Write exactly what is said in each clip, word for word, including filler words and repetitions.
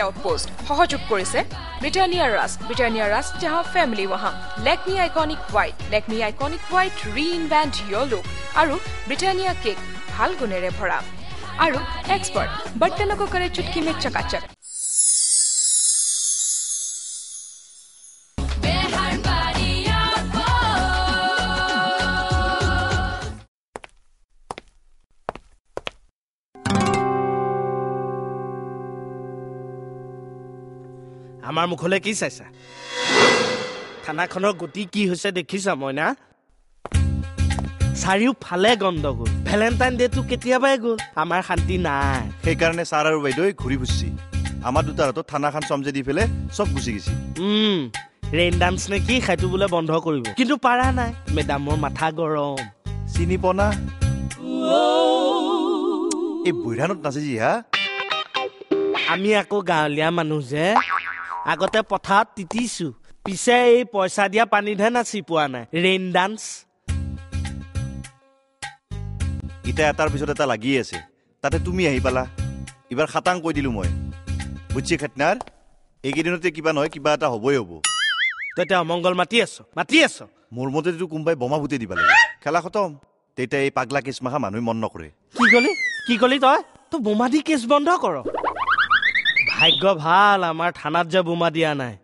Outpost सहयोग কৰিছে Britannia rusk Britannia rusk जहां फैमिली वहां Lakme iconic white Lakme iconic white reinvent your look আৰু ব্ৰিটানিয়া কেক ভাল গুণেৰে ভৰা আৰু एक्सपर्ट बर्तनों को करे चुटकी में चकाचक আমাৰ মুখলে কি চাইছা থানাখনৰ গতি কি হৈছে দেখিছা মইনা চাৰিও ফালে গণ্ডগোল ভ্যালেন্টাইন ডে টু কেতিয়াবাই গ'ল আমাৰ শান্তি নাই সেইকাৰণে ছাৰ আৰু বাইদেউ ঘূৰি ফুৰিছি আমাৰ দুটাৰ হাতত থানাখন সমজে দি ফেলে সব গুচি গেছি উম ৰেইন ডান্স নে কি খাইটো বোলে বন্ধ কৰিব কিন্তু পাৰা নাই মেডামৰ মাথা গৰম চিনি পনা এই বুঢ়ানত নাচে যি হা আমি আকৌ গাঁৱলীয়া মানুহ যে আগতে পথাৰত তিতিছো পিছে এই পইচা দিয়া পানীতহে নাচি পোৱা নাই ৰেইন ডান্স ইটা এটাৰ পিছত এটা লাগি আছে তাতে তুমি আহি পালা এবাৰ খাটাং কৈ দিলো মই বুঝছি খাটনাৰ এইকেইদিনতে কিবা নহয় কিবা এটা হ'বই হ'ব তই অমংগল মাতি আছ মাতি আছ মোৰ মতেতো কোনোবাই বোমা ফুটি দিবা লাগে খেলা খতম তেতিয়া এই পাগলা কেছ মাখা মানুহে মন নকৰে কি কলি কি কলি তই তই বোমা দি কেছ বন্ধ কৰ ভাগ্য ভাল আমাৰ থানাত যে বোমা দিয়া নাই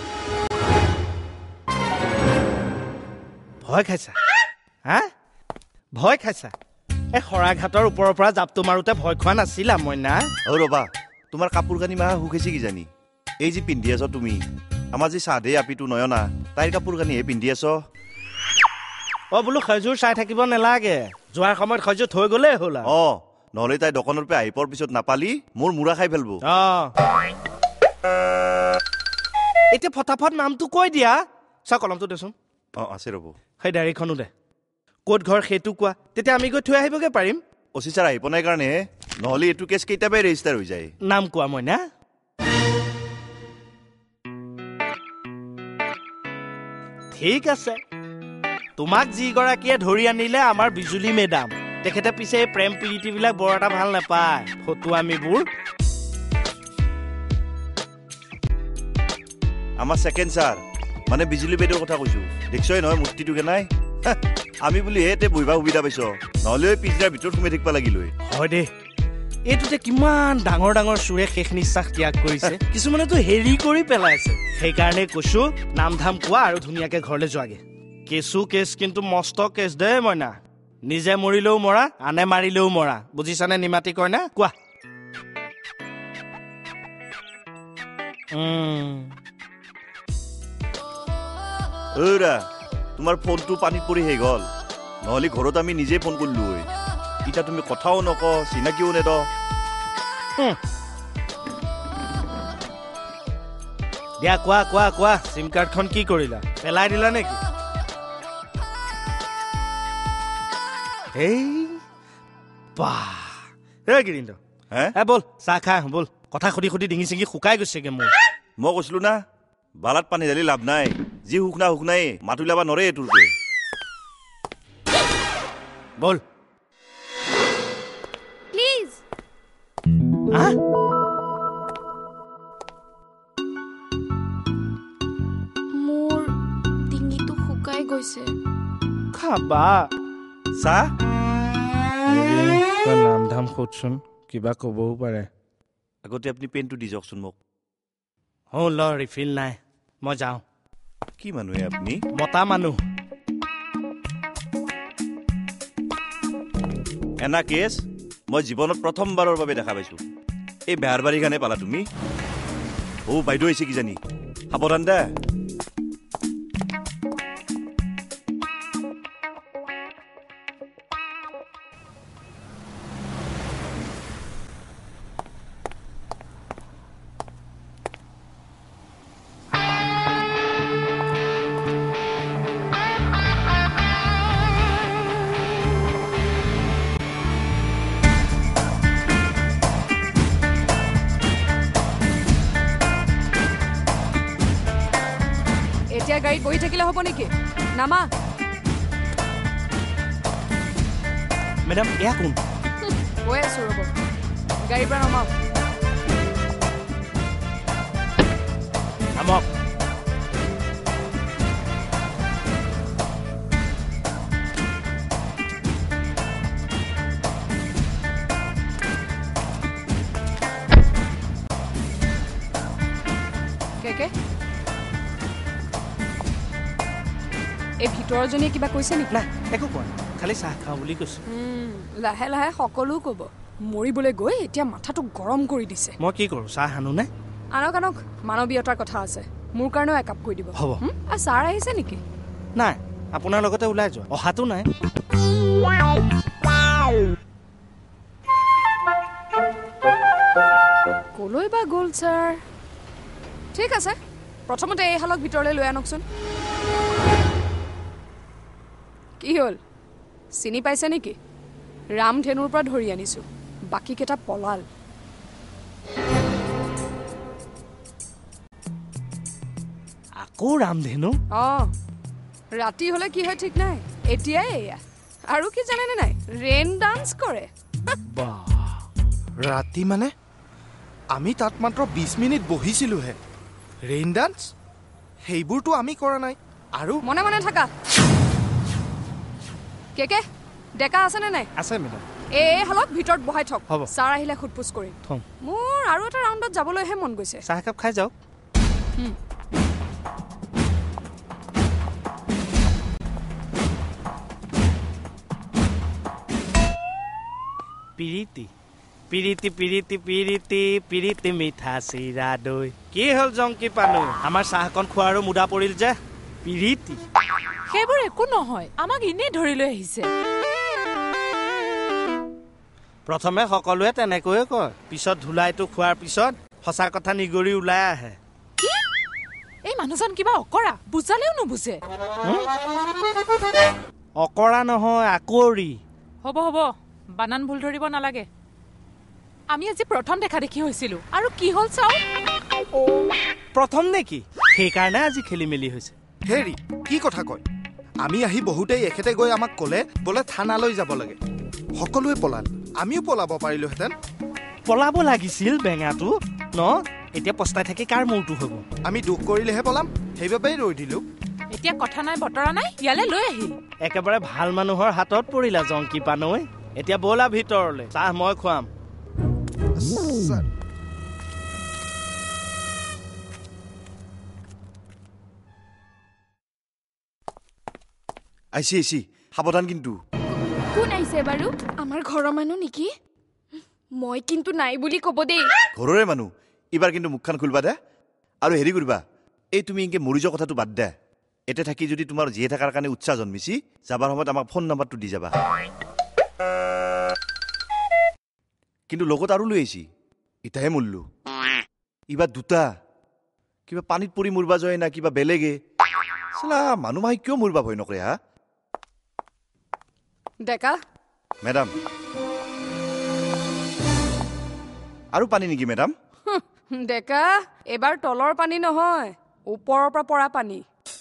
ভয় খাইছা হা ভয় খাইছা এই খৰাঘাটৰ ওপৰৰ পৰা জাপটো মাৰোতে ভয় খোৱা নাছিলা মই না অ ৰবা তোমাৰ কাপোৰ কানি মাহা হুকেছি কি জানি এই যে পিন্ধি আছ তুমি আমাৰ যে সাধে আপিটো নয়না তাইৰ কাপোৰ কানি হে পিন্ধি আছ অ বোলো খজুৰ চাই থাকিব নালাগে যোৱাৰ সময়ত খজুৰ থৈ গ'লে হ'ল অ নহলে তাই দোকানৰ পৰা আহি পোৱাৰ পিছত নাপালি মোৰ মুৰা খাই ফেলব অ এতিয়া ফটাফট নামটো কৈ দিয়া চা কলমটো দেচোন অ আছে ৰব সেই ডায়েৰীখনো দে ক'ত ঘৰ সেইটো কোৱা তেতিয়া আমি গৈ থৈ আহিবগে পাৰিম অচি ছাৰ আহি পোৱা কাৰণে নহলে এইটো কেছ কেইটাবাই ৰেজিষ্টাৰ হৈ যায় নাম কোৱা মই না ঠিক আছে তোমাক যিগৰাকীয়ে ধৰি আনিলে আমাৰ বিজুলী মেডাম তেখেতে পিছে প্ৰেম প্ৰীতিবিলাক বৰ এটা ভাল নাপায় ফটো আমিবোৰ আমাৰ সেকেন্ড ছাৰ মানে বিজুলী বেদৰ কথা কৈছো দেখছই নহয় মূৰ্তিটো কেনাই আমি বুলি হেতে বহিবা সুবিধা পাইছ নহলে পিছৰাৰ ভিতৰত সোমাই থাকিব লাগিলৈ হয় দে এইটোতে কিমান ডাঙৰ ডাঙৰ চুৰে শেষ নিশ্বাস ত্যাগ কৰিছে কিছুমানেতো হেৰি কৰি পেলাইছে সেইকাৰণে কৈছো নাম ধাম কোৱা আৰু ধুনীয়াকে ঘৰলৈ যোৱাগে কেছু কেছ কিন্তু মস্ত কেছ দে মইনা নিজে মৰিলেও মৰা আনে মাৰিলেও মৰা বুজিছানে নিমাতি কয় না কোৱা ওৰা তোমাৰ ফোনটো পানীত পৰি হে গল নহলে ঘৰত আমি নিজে ফোন কৰিলো হয় ইটা তুমি কথাও নক চিনাকিও নেদ দিয়া কোৱা কোৱা কোৱা সিম কাৰ্ডখন কি কৰিলা পেলাই দিলা নেকি এই বাহ এই গিৰিন্দ হে এ বল চাহ খা বল কথা সুধি সুধি ডিঙি চিঙি শুকাই গৈছেগে মোৰ মই কৈছিলো না বালাত পানী ঢালি লাভ নাই যি শুকনা শুকনাই মাটি লাবা নৰে এইটোৰকে বল প্লিজ হা মোৰ ডিঙিটো শুকাই গৈছে খাবা চাহ নাম ধাম সোধচোন কিবা ক'বও পাৰে আগতে আপুনি পেনটো দি যাওকচোন মোক অঁ ল ৰিফিল নাই মই যাওঁ কি মানুহে আপুনি মতা মানুহ এনা কেছ মই জীৱনত প্ৰথমবাৰৰ বাবে দেখা পাইছো এই বেহাৰবাৰী খানে পালা তুমি অ বাইদেউ আহিছে কি জানি সাৱধান দে গাড়ীত বহি থাকিলে হ'ব নেকি নামা ম্যাডাম এয়া কোন কৈ আছো ৰ'ব গাড়ীৰ পৰা নামাওক আমক কেকে এই ভিতৰজনীয়ে কিবা কৈছে নেকি? নাই একো কোৱা নাই খালি চাহ খাওঁ বুলি কৈছো লাহে লাহে সকলো ক'ব মৰিবলৈ গৈ এতিয়া মাথাটো গৰম কৰি দিছে মই কি কৰোঁ চাহ আনো নে আনক আনক মানৱীয়তাৰ কথা আছে মোৰ কাৰণেও একাপ কৈ দিব হ'ব আৰু ছাৰ আহিছে নেকি? নাই আপোনাৰ লগতে ওলাই যোৱা অহাটো নাই কলৈ বা গ'ল ছাৰ ঠিক আছে প্ৰথমতে এই হালক ভিতৰলৈ লৈ আনকচোন কি হ'ল চিনি পাইছে নেকি ৰামধেনুৰ পৰা ধৰি আনিছো বাকীকেইটা পলাল আকৌ ৰামধেনু অঁ ৰাতি হ'লে কি হয় ঠিক নাই এতিয়াই এয়া আৰু কি জানেনে নাই ৰেইন ডান্স কৰে ৰাতি মানে আমি তাত মাত্ৰ বিশ মিনিট বহিছিলোহে ৰেইন ডান্স সেইবোৰতো আমি কৰা নাই আৰু মনে মনে থাকা কেকে ডেকা আছেনে নাই আছে মেডাম এই এই হালক ভিতৰত বহাই থক হ'ব ছাৰ আহিলে সোধপোছ কৰিম থম মোৰ আৰু এটা ৰাউণ্ডত যাবলৈহে মন গৈছে চাহ একাপ খাই যাওক পিৰিতি পিৰিতি পিৰিতি পিৰিতি পিৰিতি মিঠা চিৰা দৈ কি হ'ল জংকি পানৈ আমাৰ চাহকণ খোৱাৰো মুদা পৰিল যে পিৰিতি সেইবোৰ একো নহয় আমাক এনেই ধৰি লৈ আহিছে প্ৰথমে সকলোৱে তেনেকৈয়ে কয় পিছত ধুলাইটো খোৱাৰ পিছত সঁচা কথা নিগৰি ওলাই আহে এই মানুহজন কিবা অকৰা বুজালেও নুবুজে অকৰা নহয় আকৰি হ'ব হ'ব বানান ভুল ধৰিব নালাগে আমি আজি প্ৰথম দেখা দেখি হৈছিলো আৰু কি হ'ল চাও প্ৰথম নেকি সেইকাৰণে আজি খেলি মেলি হৈছে হেৰি কি কথা কয় আমি আহি বহুতেই এখেতে গৈ আমাক ক'লে বোলে থানালৈ যাব লাগে সকলোৱে পলাল আমিও পলাব পাৰিলোহেঁতেন পলাব লাগিছিল বেঙাটো ন এতিয়া পস্তাই থাকি কাৰ মূৰটো হ'ব আমি দুখ কৰিলেহে পলাম সেইবাবেই ৰৈ দিলো এতিয়া কথা নাই বতৰা নাই ইয়ালৈ লৈ আহিল একেবাৰে ভাল মানুহৰ হাতত পৰিলা জংকি পানৈ এতিয়া ব'লা ভিতৰলৈ চাহ মই খুৱাম আইছি আইছি সাৱধান কিন্তু কোন আহিছে বাৰু আমাৰ ঘৰৰ মানুহ নেকি মই কিন্তু নাই বুলি ক'ব দেই ঘৰৰে মানুহ এইবাৰ কিন্তু মুখখন খুলবা দে আৰু হেৰি কৰিবা এই তুমি ইনকে মৰি যোৱা কথাটো বাদ দে এতে থাকি যদি তোমাৰ জীয়ে থকাৰ কাৰণে উৎসাহ জন্মিছি যাবাৰ সময়ত আমাক ফোন নাম্বাৰটো দি যাবা কিন্তু লগত আৰু লৈ আহিছি ইটাহে মৰলো ইবাৰ দুটা কিবা পানীত পৰি মৰবা যায় না কিবা বেলেগে চালা মানুহ মাহি কিয় মৰবা ভয় নকৰে হা ডেকা মেডাম আৰু পানী নেকি মেডাম ডেকা এবাৰ তলৰ পানী নহয় ওপৰৰ পৰা পৰা পানী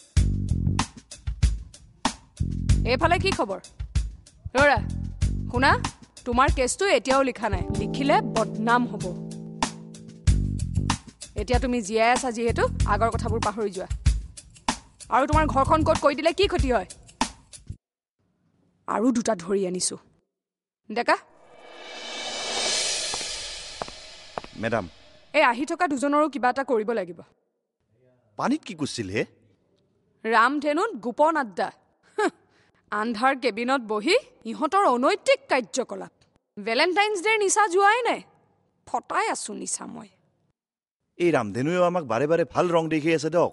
এইফালে কি খবৰ ৰৰা শুনা তোমাৰ কেছটো এতিয়াও লিখা নাই লিখিলে বদনাম হ'ব এতিয়া তুমি জীয়াই আছা যিহেতু আগৰ কথাবোৰ পাহৰি যোৱা আৰু তোমাৰ ঘৰখন ক'ত কৈ দিলে কি ক্ষতি হয় আৰু দুটা ধৰি আনিছো ডেকা মেডাম এই আহি থকা দুজনৰো কিবা এটা কৰিব লাগিব পানীত কি কৰিছিল হে ৰামধেনুত গোপন আড্ডা আন্ধাৰ কেবিনত বহি ইহঁতৰ অনৈতিক কাৰ্যকলাপ ভেলেণ্টাইন্স ডেৰ নিচা যোৱাই নাই ফটাই আছো নিচা মই এই ৰামধেনুৱেও আমাক বাৰে বাৰে ভাল ৰং দেখি আছে দক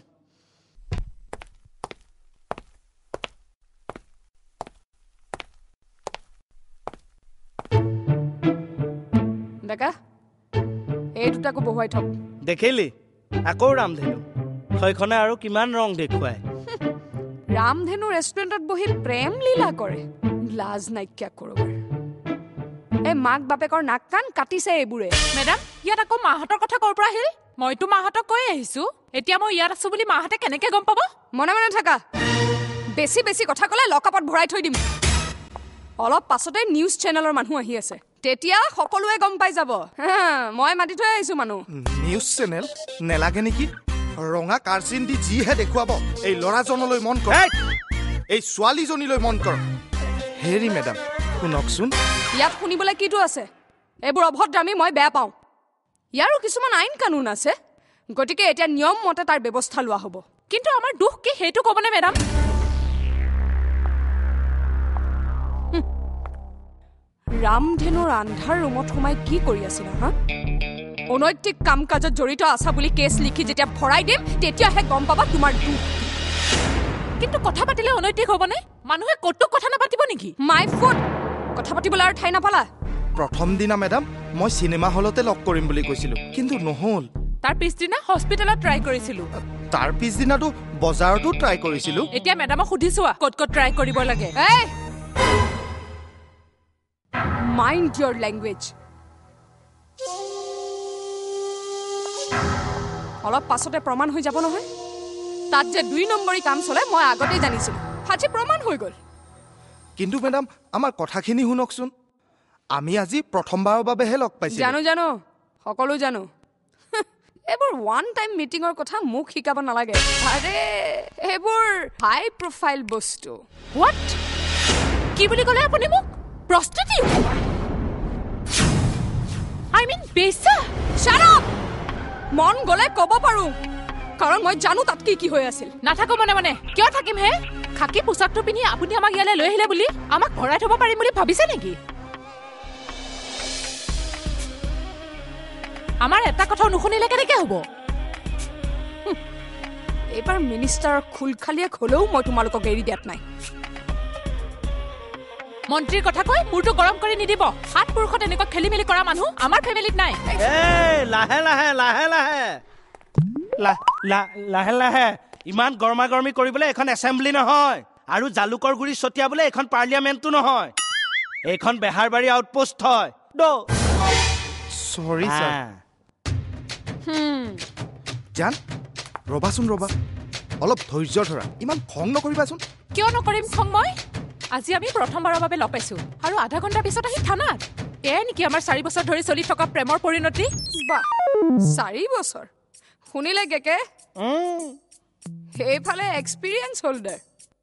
ডেকা এই দুটাকো বহুৱাই থক দেখিলি আকৌ ৰামধেনু সেইখনে আৰু কিমান ৰং দেখুৱাই ৰামধেনু ৰেষ্টুৰেণ্টত বহি প্ৰেম লীলা কৰে লাজ নাইকিয়া কৰোবাৰ এই মাক বাপেকৰ নাক কাণ কাটিছে এইবোৰে মেডাম ইয়াত আকৌ মাহঁতৰ কথা ক'ৰ পৰা আহিল মইতো মাহঁতক কৈ আহিছো এতিয়া মই ইয়াত আছো বুলি মাহঁতে কেনেকে গম পাব মনে মনে থাকা বেছি বেছি কথা ক'লে লকআপত ভৰাই থৈ দিম অলপ পাছতে নিউজ চেনেলৰ মানুহ আহি আছে তেতিয়া সকলোৱে গম পাই যাব মই মাতি থৈ আহিছো মানুহ নিউজ চেনেল নেলাগে নেকি ৰঙা কাৰ্চিন দি যিহে দেখুৱাব এই ল'ৰাজনলৈ মন কৰ এই ছোৱালীজনীলৈ মন কৰ হেৰি মেডাম শুনকচোন ইয়াত শুনিবলৈ কিটো আছে এইবোৰ অভদ্ৰামী মই বেয়া পাওঁ ইয়াৰো কিছুমান আইন কানুন আছে গতিকে এতিয়া নিয়ম মতে তাৰ ব্যৱস্থা লোৱা হ'ব কিন্তু আমাৰ দুখ কি সেইটো ক'বনে মেডাম ৰামধেনুৰ আন্ধাৰ ৰুমত সোমাই কি কৰি আছিল হা অনৈতিক কাম কাজত জড়িত আছা বুলি কেছ লিখি যেতিয়া ভৰাই দিম তেতিয়াহে গম পাবা তোমাৰ দুখ কিন্তু কথা পাতিলে অনৈতিক হ'বনে মানুহে ক'তো কথা নাপাতিব নেকি মাই ফুট কথা পাতিবলৈ আৰু ঠাই নাপালা প্ৰথম দিনা মেডাম মই চিনেমা হলতে লগ কৰিম বুলি কৈছিলো কিন্তু নহল তাৰ পিছদিনা হস্পিটেলত ট্ৰাই কৰিছিলো তাৰ পিছদিনাটো বজাৰতো ট্ৰাই কৰিছিলো এতিয়া মেডামক সুধিছো ক'ত ক'ত ট্ৰাই কৰিব লাগে এই মাইণ্ড ইয়ৰ লেংগুৱেজ অলপ পাছতে প্ৰমাণ হৈ যাব নহয় তাত যে দুই নম্বৰী কাম চলে মই আগতে জানিছিলো আজি প্ৰমাণ হৈ গ'ল কিন্তু মেডাম আমাৰ কথাখিনি শুনকচোন আমি আজি প্ৰথমবাৰৰ বাবেহে লগ পাইছিলো জানো জানো সকলো জানো এইবোৰ ওৱান টাইম মিটিঙৰ কথা মোক শিকাব নালাগে আৰে এইবোৰ হাই প্ৰফাইল বস্তু হোৱাট কি বুলি ক'লে আপুনি মোক প্ৰস্তুতি আই মিন বেচা শাট আপ মন গ'লে ক'ব পাৰো কাৰণ মই জানো তাত কি কি হৈ আছিল নাথাকো মনে মনে কিয় থাকিম হে খাকি পোচাকটো পিন্ধি আপুনি আমাক ইয়ালৈ লৈ আহিলে বুলি আমাক ভৰাই থ'ব পাৰিম বুলি ভাবিছে নেকি আমাৰ এটা কথাও নুশুনিলে কেনেকৈ হ'ব এইবাৰ মিনিষ্টাৰৰ খুলখালিয়াক হ'লেও মই তোমালোকক এৰি দিয়াত নাই মন্ত্ৰীৰ কথা কৈ মূৰটো গৰম কৰি নিদিব সাত পুৰুষত এনেকুৱা খেলি মেলি কৰা মানুহ আমাৰ ফেমিলিত নাই লাহে লাহে লাহে লাহে লাহে লাহে ইমান গৰমা গৰমি কৰিবলৈ এখন এছেম্বলি নহয় আৰু জালুকৰ গুৰি ছটিয়াবলৈ এখন পাৰ্লিয়ামেণ্টটো নহয় এইখন বেহাৰবাৰী আউটপোষ্ট হয় চৰি ছাৰ জান ৰবাচোন ৰবা অলপ ধৈৰ্য ধৰা ইমান খং নকৰিবাচোন কিয় নকৰিম খং মই আজি আমি প্ৰথমবাৰৰ বাবে লগ পাইছো আৰু আধা ঘণ্টাৰ পিছত আহি থানাত এয়াই নেকি আমাৰ চাৰি বছৰ ধৰি চলি থকা প্ৰেমৰ পৰিণতি বাহ চাৰি বছৰ শুনিলে কেকে সেইফালে এক্সপিৰিয়েঞ্চ হোল্ডাৰ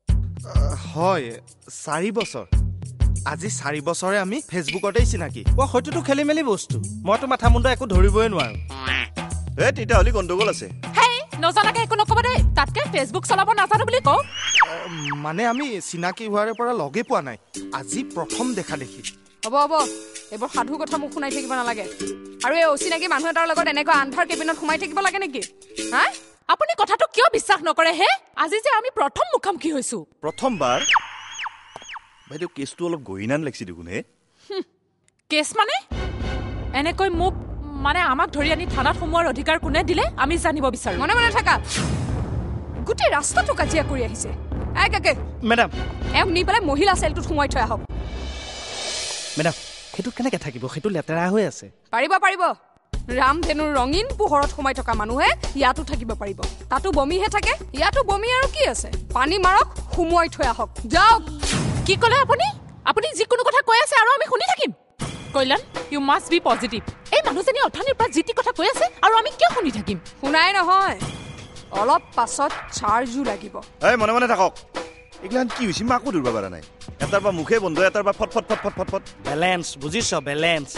হয় চাৰি বছৰ আজি চাৰি বছৰে আমি ফেচবুকতেই চিনাকি অ হয়তোতো খেলি মেলি বস্তু মইতো মাথা মুণ্ডা একো ধৰিবই নোৱাৰো এ তেতিয়াহ'লে গণ্ডগোল আছে হেই নজনাকে একো নকব দেই তাতকে ফেচবুক চলাব নাজানো বুলি কওঁ মানে আমি চিনাকি হোৱাৰে পৰা লগে পোৱা নাই আজি প্ৰথম দেখা দেখি হ'ব হ'ব এইবোৰ সাধু কথা মোক শুনাই থাকিব নালাগে আৰু এই অচিনাকি মানুহ এটাৰ লগত এনেকুৱা আন্ধাৰ কেবিনত সোমাই থাকিব লাগে নেকি হা আপুনি কথাটো কিয় বিশ্বাস নকৰে হে আজি যে আমি প্ৰথম মুখামুখি হৈছো প্ৰথমবাৰ বাইদেউ কেছটো অলপ গহিনান লাগিছে দেখোন হে কেছ মানে এনেকৈ মোক মানে আমাক ধৰি আনি থানাত সোমোৱাৰ অধিকাৰ কোনে দিলে আমি জানিব বিচাৰো মনে মনে থাকা গোটেই ৰাস্তাটো কাজিয়া কৰি আহিছে এই কাকে মেডাম এওক নি পেলাই মহিলা চেলটোত সোমাই থৈ আহক মেডাম সেইটো কেনেকৈ থাকিব সেইটো লেতেৰা হৈ আছে পাৰিব পাৰিব ৰামধেনুৰ ৰঙীন পোহৰত সোমাই থকা মানুহে ইয়াতো থাকিব পাৰিব তাতো বমিহে থাকে ইয়াতো বমি আৰু কি আছে পানী মাৰক সোমোৱাই থৈ আহক যাওক কি ক'লে আপুনি আপুনি যিকোনো কথা কৈ আছে আৰু আমি শুনি থাকিম কল্যাণ ইউ মাষ্ট বি পজিটিভ এই মানুহজনী অথনিৰ পৰা যি টি কথা কৈ আছে আৰু আমি কিয় শুনি থাকিম শুনাই নহয় অলপ পাছত চাৰ্জো লাগিব এই মনে মনে থাকক এইগিলান কি হৈছে মাকো ধৰিব পৰা নাই এটাৰ পৰা মুখে বন্ধ এটাৰ পৰা ফট ফট ফট ফট ফট ফট বেলেঞ্চ বুজিছ বেলেঞ্চ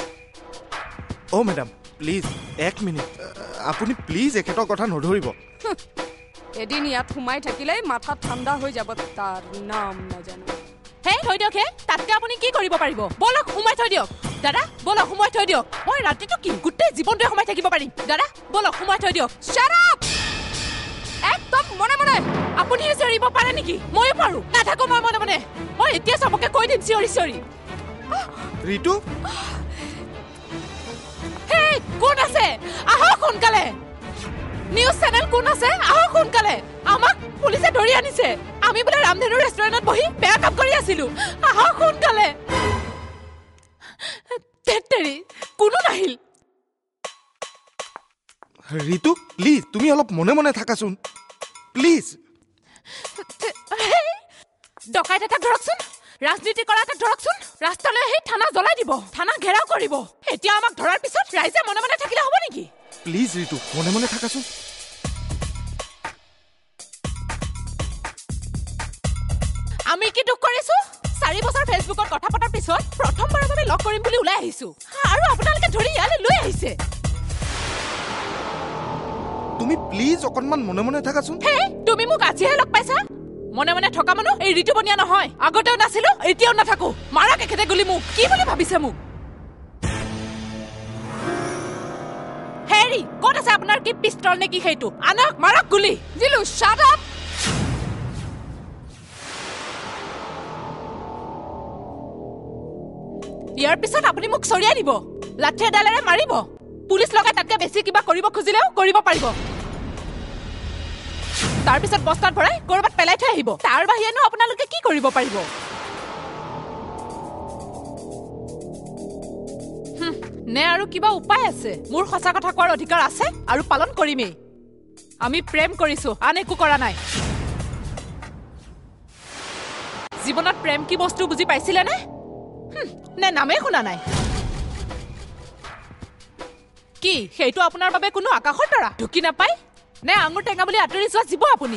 অ' মেডাম প্লিজ এক মিনিট আপুনি প্লিজ এখেতৰ কথা নধৰিব এদিন ইয়াত সোমাই থাকিলেই মাথা ঠাণ্ডা হৈ যাব তাৰ নাম নাজানো হে থৈ দিয়ক হে তাতকে আপুনি কি কৰিব পাৰিব বলক সোমাই থৈ দিয়ক দাদা বলক সোমাই থৈ দিয়ক মই ৰাতিটো কি গোটেই জীৱনটোৱে সোমাই থাকিব পাৰিম দাদা বলক সোমাই থৈ দিয়ক Shut up! একদম মনে মনে আপুনি চিঞৰিব পাৰে নেকি ময়ো পাৰো নাথাকো মই মনে মনে মই এতিয়া চবকে কৈ দিম চিঞৰি চিঞৰি ঋতু হে কোন আছে আহক সোনকালে নিউজ চেনেল কোন আছে আহক সোনকালে আমাক পুলিচে ধৰি আনিছে আমি বোলে ৰামধেনু ৰেষ্টুৰেণ্টত বহি বেয়া কাম কৰি আছিলো আহক সোনকালে তেৰি কোনো নাহিল ঋতু প্লিজ তুমি অলপ মনে মনে থাকাচোন প্লিজ ডকাইত এটা ধৰকচোন ৰাজনীতি কৰা এটা ধৰকচোন ৰাস্তালৈ আহি থানা জ্বলাই দিব থানা ঘেৰাও কৰিব এতিয়া আমাক ধৰাৰ পিছত ৰাইজে মনে মনে থাকিলে হ'ব নেকি প্লিজ ঋতু মনে মনে থাকাচোন ফেচবুকত কথা পতাৰ পিছত প্ৰথমবাৰৰ বাবে লগ কৰিম বুলি ওলাই আহিছো আৰু আপোনালোকে ধৰি ইয়ালৈ লৈ আহিছে তুমি প্লিজ অকণমান মনে মনে থাকাচোন হে তুমি মোক আজিহে লগ পাইছা মনে মনে থকা মানুহ এই ঋতু বনিয়া নহয় আগতেও নাছিলো এতিয়াও নাথাকো মাৰাক এখেতে গুলি মোক কি বুলি ভাবিছে মোক হেৰি ক'ত আছে আপোনাৰ কি পিস্তল নে কি সেইটো আনক মাৰাক গুলি জিলু শাট আপ ইয়াৰ পিছত আপুনি মোক চৰিয়াই দিব লাঠি এডালেৰে মাৰিব পুলিচ লগাই তাতকৈ বেছি কিবা কৰিব খুজিলেও কৰিব পাৰিব তাৰ পিছত বস্তাত ভৰাই কৰবাত পেলাই থৈ আহিব তাৰ বাহিৰেনো আপোনালোকে কি কৰিব পাৰিব নে আৰু কিবা উপায় আছে মোৰ সঁচা কথা কোৱাৰ অধিকাৰ আছে আৰু পালন কৰিমেই আমি প্ৰেম কৰিছো আন একো কৰা নাই জীৱনত প্ৰেম কি বস্তু বুজি পাইছিলে নে নে নামেই শুনা নাই কি সেইটো আপোনাৰ বাবে কোনো আকাশৰ তৰা ঢুকি নাপায় নে আঙুৰ টেঙা বুলি আঁতৰি যোৱা জীৱ আপুনি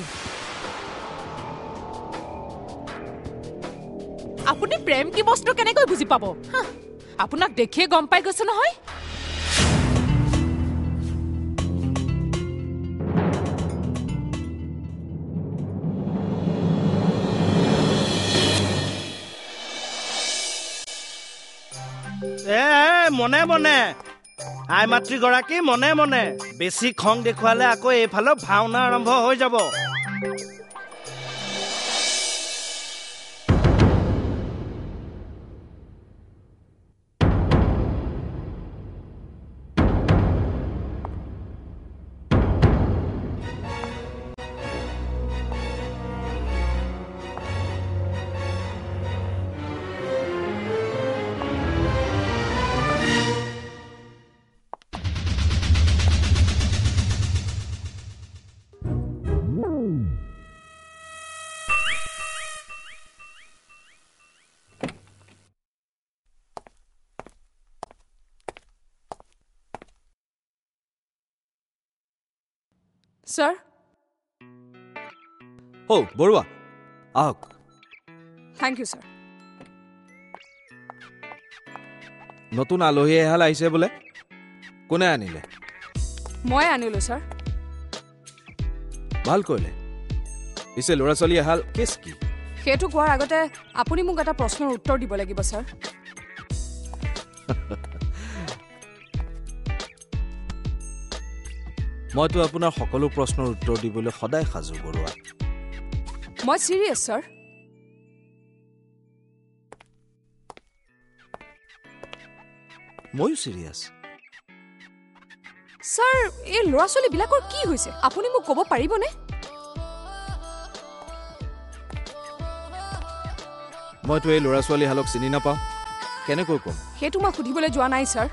আপুনি প্ৰেম কি বস্তু কেনেকৈ বুজি পাব আপোনাক দেখিয়ে গম পাই গৈছে নহয় এ মনে মনে আই মাতৃগৰাকী মনে মনে বেছি খং দেখুৱালে আকৌ এইফালৰ ভাওনা আৰম্ভ হৈ যাব স্যার ও বৰুৱা আহক থ্যাংক ইউ স্যার নতুন আলহী এহাল আহিছে বোলে কোনে আনিলে মই আনিলো স্যার ভাল কৰিলে পিছে ল'ৰা ছোৱালী এহাল কেছ কি সেইটো কোৱাৰ আগতে আপুনি মোক এটা প্ৰশ্নৰ উত্তৰ দিব লাগিব স্যাৰ মইতো আপোনাৰ সকলো প্ৰশ্নৰ উত্তৰ দিবলৈ সদায় সাজু বৰুৱা মই সিৰিয়াছ স্যাৰ মইও সিৰিয়াছ স্যাৰ এই ল'ৰা ছোৱালী বিলাকৰ কি হৈছে আপুনি মোক ক'ব পাৰিবনে মইতো এই ল'ৰা ছোৱালী হালক চিনি নাপাওঁ কেনেকৈ ক'ম সেইটো মই সুধিবলৈ যোৱা নাই স্যাৰ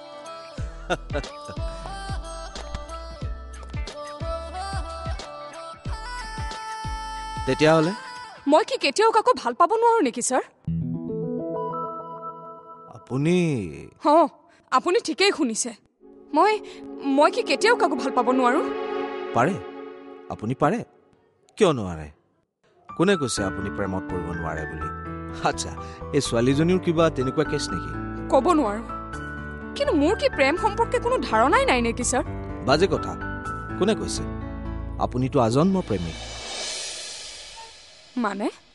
তেতিয়াহ'লে মই কি কেতিয়াও কাকো ভাল পাব নোৱাৰো নেকি স্যাৰ আপুনি হ আপুনি ঠিকেই শুনিছে মই মই কি কেতিয়াও কাকো ভাল পাব নোৱাৰো পাৰে আপুনি পাৰে কিয় নোৱাৰে কোনে কৈছে আপুনি প্ৰেমত পৰিব নোৱাৰে বুলি আচ্ছা এই ছোৱালীজনীৰ কিবা তেনেকুৱা কেছ নেকি ক'ব নোৱাৰো কিন্তু মোৰ কি প্ৰেম সম্পৰ্কে কোনো ধাৰণাই নাই নেকি স্যাৰ বাজে কথা কোনে কৈছে আপুনিতো আজন্ম প্ৰেমিক মানে